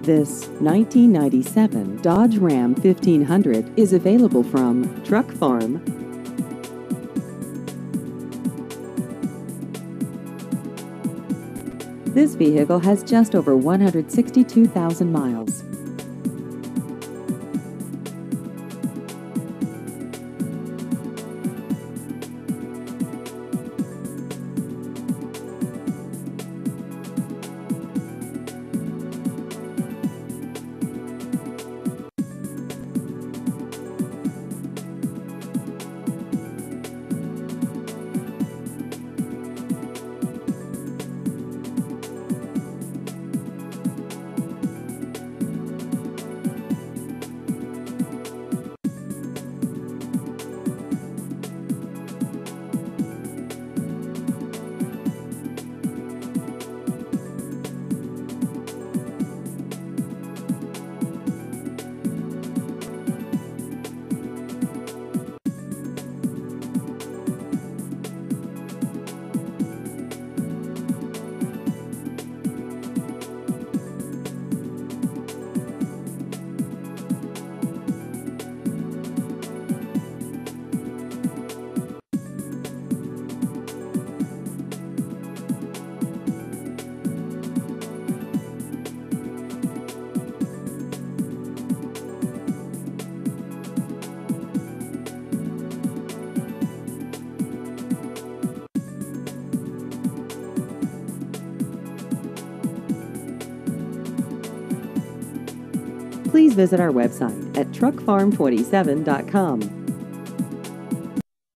This 1997 Dodge Ram 1500 is available from Truck Farm. This vehicle has just over 162,000 miles. Please visit our website at truckfarm27.com.